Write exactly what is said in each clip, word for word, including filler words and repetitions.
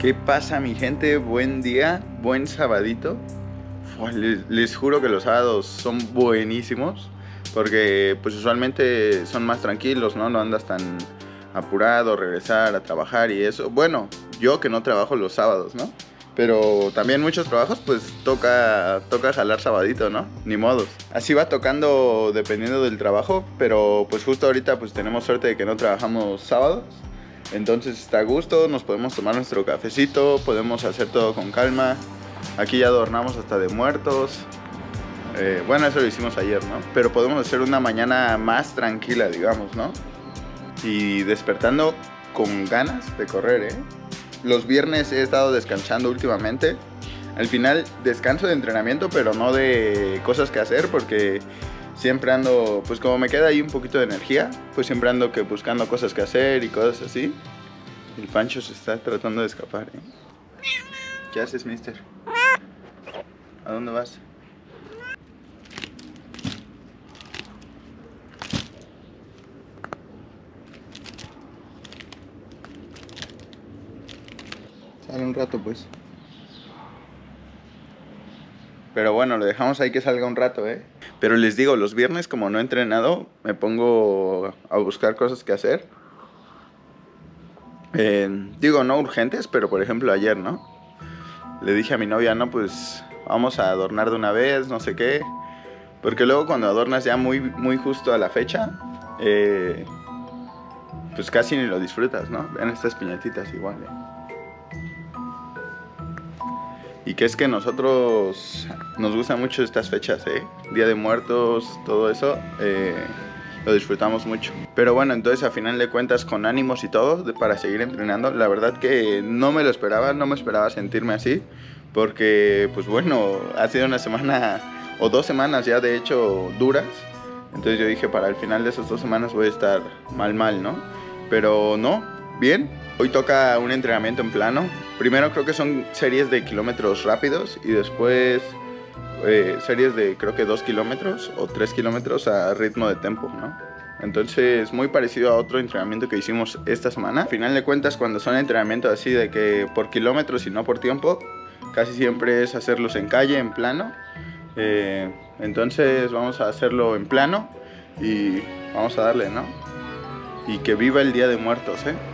¿Qué pasa, mi gente? Buen día, buen sabadito. Uf, les, les juro que los sábados son buenísimos, porque pues usualmente son más tranquilos, ¿no? No andas tan apurado, regresar a trabajar y eso. Bueno, yo que no trabajo los sábados, ¿no? Pero también muchos trabajos pues toca, toca jalar sabadito, ¿no? Ni modos. Así va tocando dependiendo del trabajo, pero pues justo ahorita pues tenemos suerte de que no trabajamos sábados. Entonces está a gusto, nos podemos tomar nuestro cafecito, podemos hacer todo con calma. Aquí ya adornamos hasta de muertos. Eh, bueno, eso lo hicimos ayer, ¿no? Pero podemos hacer una mañana más tranquila, digamos, ¿no? Y despertando con ganas de correr, ¿eh? Los viernes he estado descansando últimamente. Al final descanso de entrenamiento, pero no de cosas que hacer, porque siempre ando, pues como me queda ahí un poquito de energía, pues siempre ando que buscando cosas que hacer y cosas así. El Pancho se está tratando de escapar, ¿eh? ¿Qué haces, mister? ¿A dónde vas? Sale un rato, pues. Pero bueno, lo dejamos ahí que salga un rato, ¿eh? Pero les digo, los viernes como no he entrenado, me pongo a buscar cosas que hacer. Eh, digo, no urgentes, pero por ejemplo ayer, ¿no? Le dije a mi novia, no, pues vamos a adornar de una vez, no sé qué. Porque luego cuando adornas ya muy, muy justo a la fecha, eh, pues casi ni lo disfrutas, ¿no? Vean estas piñatitas igual, ¿eh? Y que es que nosotros nos gustan mucho estas fechas, ¿eh? Día de Muertos, todo eso, eh, lo disfrutamos mucho. Pero bueno, entonces a final de cuentas con ánimos y todo de, para seguir entrenando. La verdad que no me lo esperaba, no me esperaba sentirme así. Porque pues bueno, ha sido una semana o dos semanas ya de hecho duras. Entonces yo dije, para el final de esas dos semanas voy a estar mal mal, ¿no? Pero no, bien. Hoy toca un entrenamiento en plano. Primero creo que son series de kilómetros rápidos y después eh, series de creo que dos kilómetros o tres kilómetros a ritmo de tempo, ¿no? Entonces muy parecido a otro entrenamiento que hicimos esta semana. Al final de cuentas, cuando son entrenamientos así de que por kilómetros y no por tiempo, casi siempre es hacerlos en calle, en plano. Eh, entonces vamos a hacerlo en plano y vamos a darle, ¿no? Y que viva el Día de Muertos, ¿eh?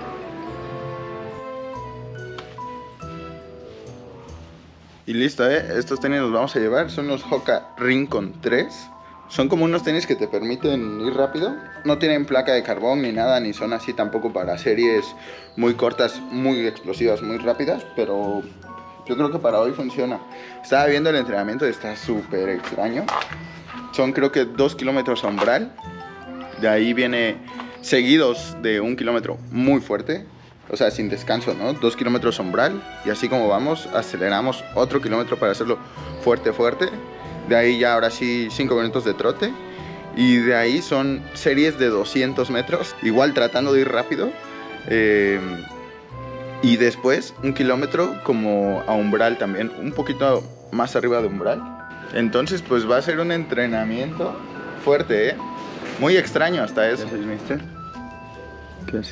Y listo, ¿eh? Estos tenis los vamos a llevar. Son los Hoka Rincon tres. Son como unos tenis que te permiten ir rápido. No tienen placa de carbón ni nada, ni son así tampoco para series muy cortas, muy explosivas, muy rápidas. Pero yo creo que para hoy funciona. Estaba viendo el entrenamiento y está súper extraño. Son creo que dos kilómetros a umbral. De ahí viene seguidos de un kilómetro muy fuerte. O sea, sin descanso, ¿no? Dos kilómetros umbral. Y así como vamos, aceleramos otro kilómetro para hacerlo fuerte, fuerte. De ahí ya ahora sí cinco minutos de trote. Y de ahí son series de doscientos metros. Igual tratando de ir rápido. Eh, y después un kilómetro como a umbral también. Un poquito más arriba de umbral. Entonces pues va a ser un entrenamiento fuerte, ¿eh? Muy extraño hasta eso. ¿Qué haces, mister? ¿Qué haces?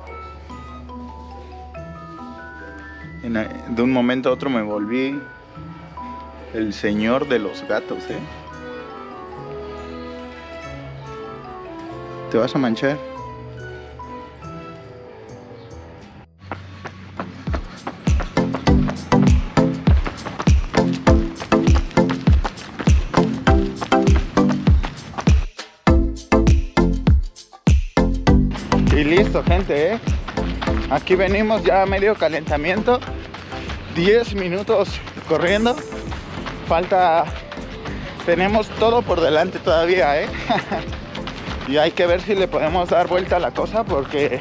De un momento a otro me volví el señor de los gatos, ¿eh? ¿Te vas a manchar? Y listo, gente, ¿eh? Aquí venimos ya a medio calentamiento. diez minutos corriendo. Falta... Tenemos todo por delante todavía, ¿eh? Y hay que ver si le podemos dar vuelta a la cosa, porque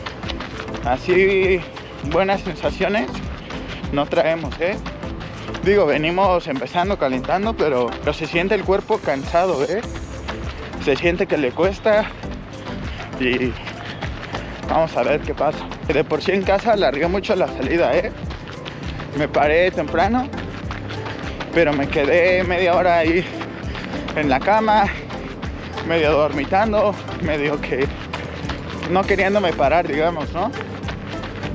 así buenas sensaciones no traemos, ¿eh? Digo, venimos empezando, calentando, pero, pero se siente el cuerpo cansado, ¿eh? Se siente que le cuesta y vamos a ver qué pasa. De por sí en casa alargué mucho la salida, ¿eh? Me paré temprano, pero me quedé media hora ahí en la cama, medio dormitando, medio que no queriéndome parar, digamos, ¿no?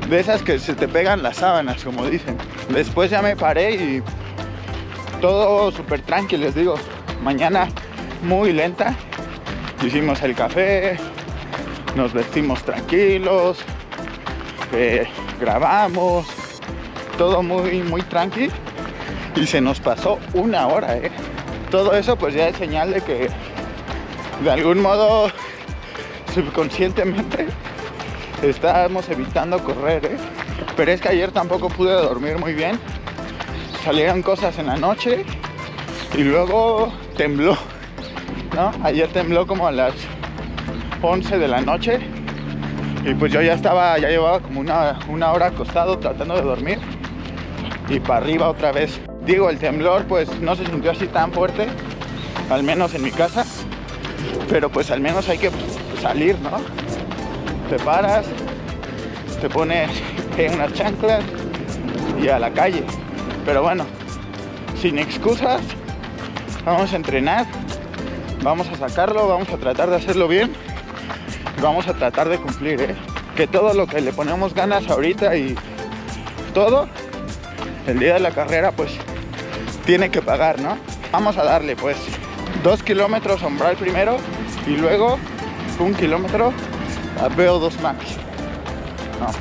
de esas que se te pegan las sábanas, como dicen. Después ya me paré y todo súper tranquilo, les digo. Mañana muy lenta. Hicimos el café, nos vestimos tranquilos, eh, grabamos, todo muy, muy tranqui. Y se nos pasó una hora, ¿eh? Todo eso pues ya es señal de que de algún modo subconscientemente estábamos evitando correr, ¿eh? Pero es que ayer tampoco pude dormir muy bien. Salieron cosas en la noche y luego tembló, ¿no? Ayer tembló como a las once de la noche y pues yo ya estaba, ya llevaba como una, una hora acostado tratando de dormir y para arriba otra vez. Digo, el temblor pues no se sintió así tan fuerte, al menos en mi casa, pero pues al menos hay que salir, ¿no? Te paras, te pones unas chanclas y a la calle. Pero bueno, sin excusas, vamos a entrenar, vamos a sacarlo, vamos a tratar de hacerlo bien, vamos a tratar de cumplir, ¿eh? Que todo lo que le ponemos ganas ahorita y todo, el día de la carrera pues tiene que pagar, ¿no? Vamos a darle pues dos kilómetros umbral primero y luego un kilómetro a V O dos max. Vamos.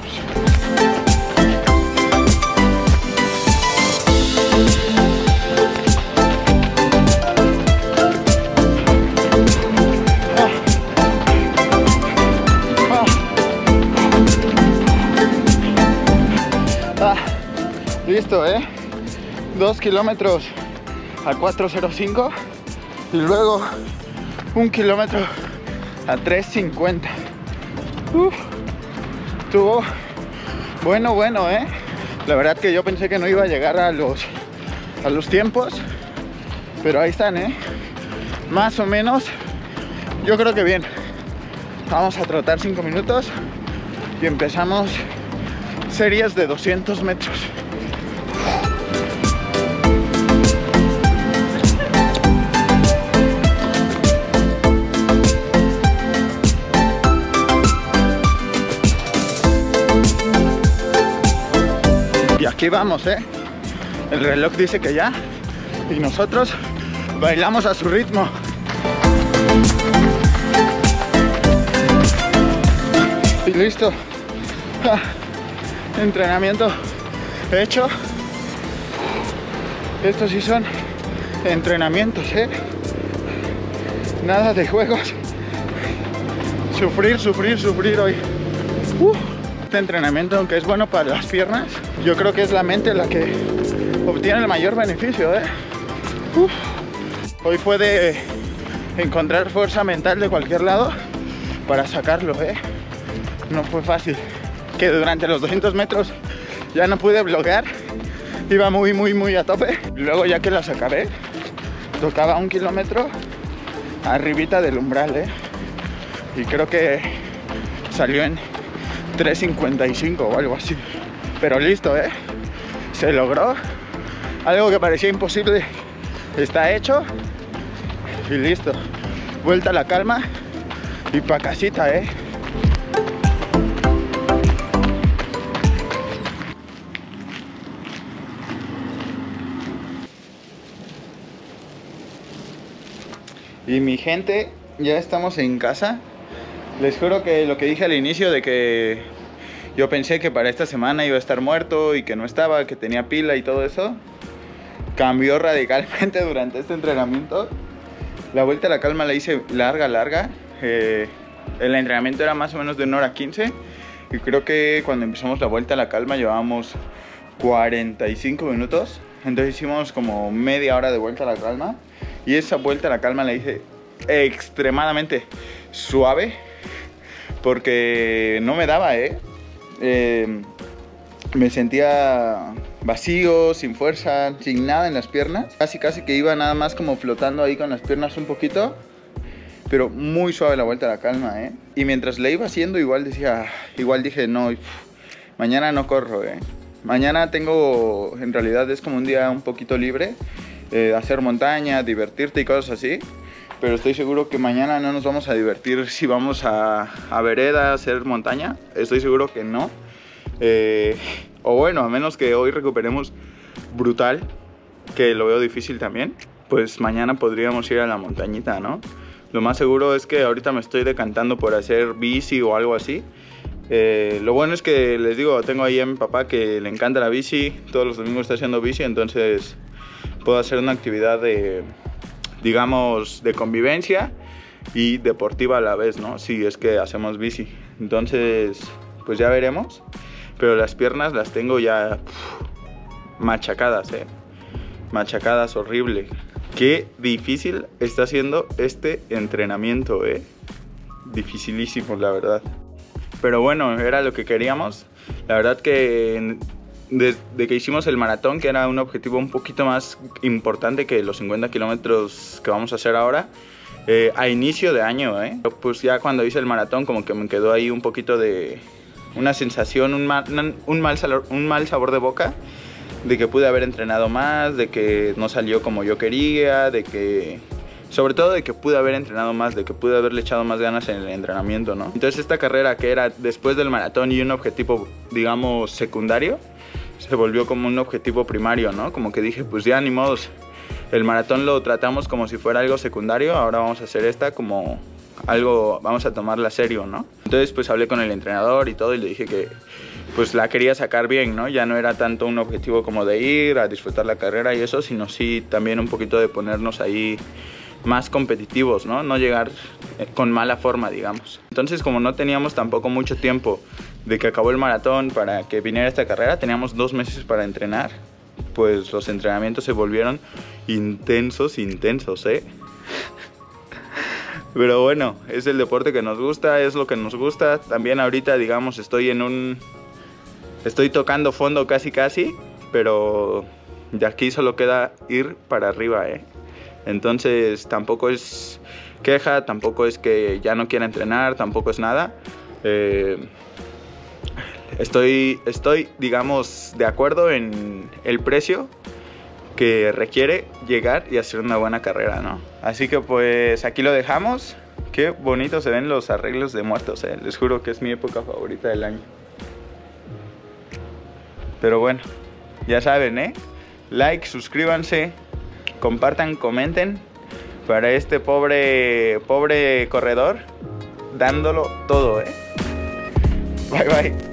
Ah. Ah. Listo, ¿eh? Dos kilómetros a cuatro cero cinco y luego un kilómetro a tres cincuenta. Uf, estuvo bueno, bueno, ¿eh? La verdad que yo pensé que no iba a llegar a los, a los tiempos, pero ahí están, ¿eh? Más o menos, yo creo que bien. Vamos a trotar cinco minutos y empezamos series de doscientos metros. Y aquí vamos, ¿eh? El reloj dice que ya. Y nosotros bailamos a su ritmo. Y listo. Ah, entrenamiento hecho. Estos sí son entrenamientos, ¿eh? Nada de juegos. Sufrir, sufrir, sufrir hoy. Uh. Este entrenamiento, aunque es bueno para las piernas, yo creo que es la mente la que obtiene el mayor beneficio, ¿eh? Uf. Hoy fue de encontrar fuerza mental de cualquier lado para sacarlo, ¿eh? No fue fácil. Que durante los doscientos metros ya no pude bloquear, iba muy, muy, muy a tope. Luego ya que las acabé, tocaba un kilómetro arribita del umbral, ¿eh? Y creo que salió en tres cincuenta y cinco o algo así. Pero listo, ¿eh? Se logró. Algo que parecía imposible está hecho. Y listo. Vuelta a la calma y pa' casita, ¿eh? Y mi gente, ya estamos en casa. Les juro que lo que dije al inicio de que yo pensé que para esta semana iba a estar muerto y que no estaba, que tenía pila y todo eso, cambió radicalmente durante este entrenamiento. La vuelta a la calma la hice larga, larga. Eh, el entrenamiento era más o menos de una hora quince y creo que cuando empezamos la vuelta a la calma llevábamos cuarenta y cinco minutos. Entonces hicimos como media hora de vuelta a la calma y esa vuelta a la calma la hice extremadamente suave porque no me daba, ¿eh? Eh, me sentía vacío, sin fuerza, sin nada en las piernas. Casi casi que iba nada más como flotando ahí con las piernas un poquito, pero muy suave la vuelta a la calma, ¿eh? Y mientras la iba haciendo igual decía, igual dije, no, uf, mañana no corro, ¿eh? Mañana tengo, en realidad es como un día un poquito libre, eh, hacer montaña, divertirte y cosas así. Pero estoy seguro que mañana no nos vamos a divertir si vamos a, a vereda, a hacer montaña. Estoy seguro que no. Eh, o bueno, a menos que hoy recuperemos brutal, que lo veo difícil también, pues mañana podríamos ir a la montañita, ¿no? Lo más seguro es que ahorita me estoy decantando por hacer bici o algo así. Eh, lo bueno es que les digo, tengo ahí a mi papá que le encanta la bici, todos los domingos está haciendo bici, entonces puedo hacer una actividad de, digamos, de convivencia y deportiva a la vez, ¿no? Si es que hacemos bici. Entonces, pues ya veremos, pero las piernas las tengo ya uf, machacadas, eh. Machacadas horrible. Qué difícil está siendo este entrenamiento, eh. Dificilísimo, la verdad. Pero bueno, era lo que queríamos. La verdad que desde que hicimos el maratón, que era un objetivo un poquito más importante que los cincuenta kilómetros que vamos a hacer ahora, eh, a inicio de año, eh. Pues ya cuando hice el maratón como que me quedó ahí un poquito de una sensación, un mal, un mal, un mal sabor de boca, de que pude haber entrenado más, de que no salió como yo quería, de que... sobre todo de que pude haber entrenado más, de que pude haberle echado más ganas en el entrenamiento, ¿no? Entonces esta carrera que era después del maratón y un objetivo, digamos, secundario, se volvió como un objetivo primario, ¿no? Como que dije, pues ya ni modos, el maratón lo tratamos como si fuera algo secundario, ahora vamos a hacer esta como algo, vamos a tomarla serio, ¿no? Entonces pues hablé con el entrenador y todo y le dije que pues la quería sacar bien, ¿no? Ya no era tanto un objetivo como de ir a disfrutar la carrera y eso, sino sí también un poquito de ponernos ahí más competitivos, ¿no? No llegar con mala forma, digamos. Entonces, como no teníamos tampoco mucho tiempo de que acabó el maratón para que viniera esta carrera, teníamos dos meses para entrenar, pues los entrenamientos se volvieron intensos, intensos, ¿eh? Pero bueno, es el deporte que nos gusta, es lo que nos gusta. También ahorita, digamos, estoy en un... estoy tocando fondo casi casi, pero de aquí solo queda ir para arriba, ¿eh? Entonces tampoco es queja, tampoco es que ya no quiera entrenar, tampoco es nada. Eh, estoy, estoy, digamos, de acuerdo en el precio que requiere llegar y hacer una buena carrera, ¿no? Así que pues aquí lo dejamos. Qué bonitos se ven los arreglos de muertos, ¿eh? Les juro que es mi época favorita del año. Pero bueno, ya saben, ¿eh? Like, suscríbanse, compartan, comenten para este pobre, pobre corredor, dándolo todo, ¿eh? Bye, bye.